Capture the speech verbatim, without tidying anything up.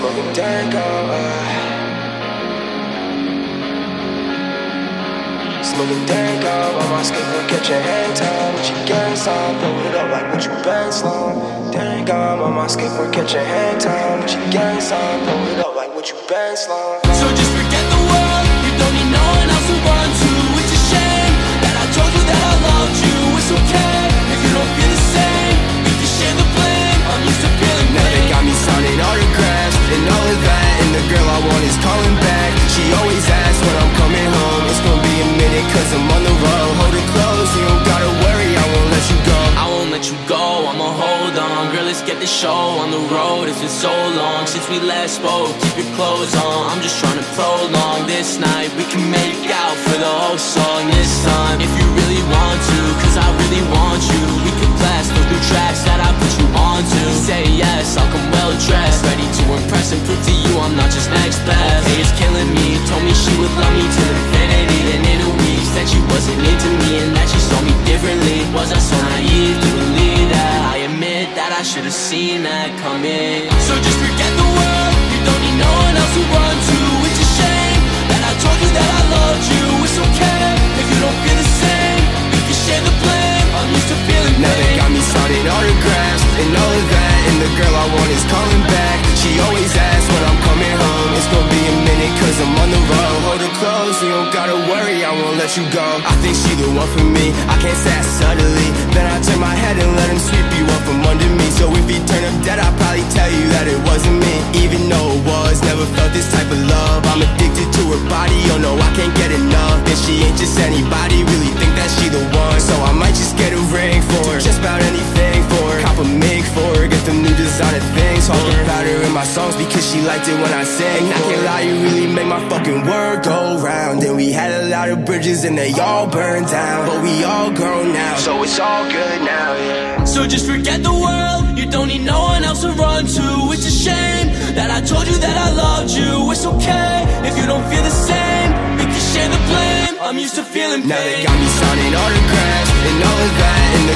smoking dango, uh. Smoking dango on my skateboard, catch your hand time. What you gang sign, blow it up like what you bang slime. Dango on my skateboard, catch your hand time. What you gang sign, blow it up like what you bang slime. So just forget the world, you don't need no one else to run to. It's a shame that I told you that I loved you. It's okay if you don't feel the same. We can share the blame, I'm used to feeling pain. Now they got me signing autographs and all of that, and the girl I want is calling back. She always asks when I'm coming home. It's gonna be a minute cause I'm on the road. Hold it close, you don't gotta worry, I won't let you go. I won't let you go, I'ma hold on. Girl, let's get the show on the road. It's been so long since we last spoke. Keep your clothes on, I'm just trying to prolong this night. We can make out for the whole song this time, if you really want to, cause I really want you. We could blast those new tracks that I put you onto. Say yes, I'll come well dressed, ready to impress and prove to you I'm not just next best. Hey, it's killing me, told me she would love me till infinity. Then in a week, said she wasn't into me and that she saw me differently. Was I so naive to believe that? I admit that I should've seen that coming. So just forget the world, you don't need no one else to run to. It's a shame that I told you that I loved you. It's okay if you don't feel the same. We can share the blame, I'm used to feeling pain. Now they got me signing autographs and all of that, and the girl I want is calling back. She always asks when I'm coming home. It's gonna be a minute cause I'm on the road. Hold it close, you don't gotta worry, I won't let you go. I think she the one for me, I can't say it subtly. Then I turn my head and let him sweep you up from under me. So if he turn up dead, I'll probably tell you that it wasn't me. Even though it was, never felt this type of love. I'm addicted to her body, oh no, I can't get enough. And she ain't just anybody, really think that she the one. So I might just get a ring for her, just about anything for her. Cop a mink for her, get them new designer things. Talk about her in my songs because she liked it when I sang. I can't lie, you really make my fucking world go round. And we had a lot of bridges and they all burned down, but we all grown now, so it's all good now, yeah. So just forget the world, you don't need no one else to run to. It's a shame that I told you that I loved you. It's okay if you don't feel the same. We can share the blame, I'm used to feeling pain. Now they got me signing autographs and all of that, and the